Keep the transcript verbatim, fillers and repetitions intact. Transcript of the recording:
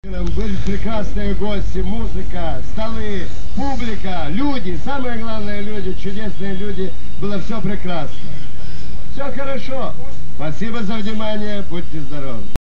Были прекрасные гости, музыка, столы, публика, люди, самое главное люди, чудесные люди. Было все прекрасно. Все хорошо. Спасибо за внимание, будьте здоровы.